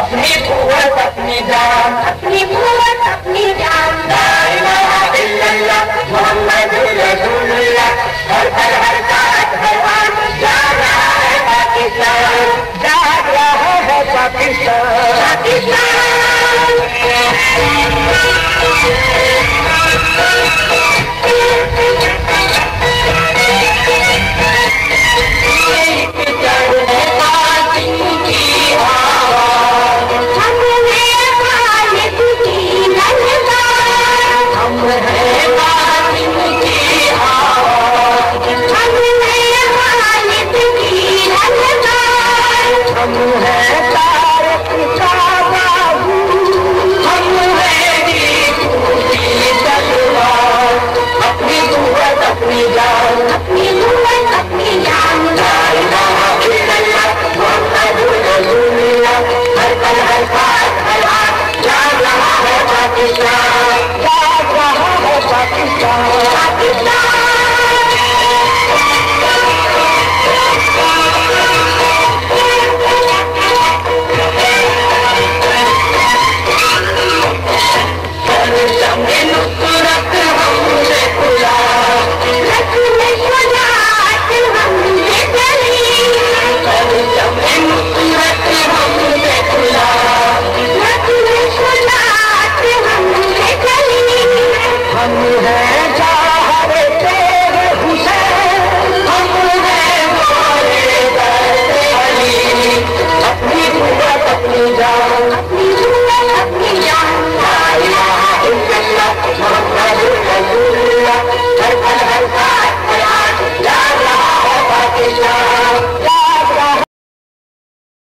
अपनी कुव्वत अपनी जान, अपनी कुव्वत अपनी जान। ला इलाहा इल्लल्लाह मुहम्मदुर रसूलुल्लाह, हर हर हर साथ हर आन जाग रहा है पाकिस्तान, जाग रहा है पाकिस्तान, पाकिस्तान। हम है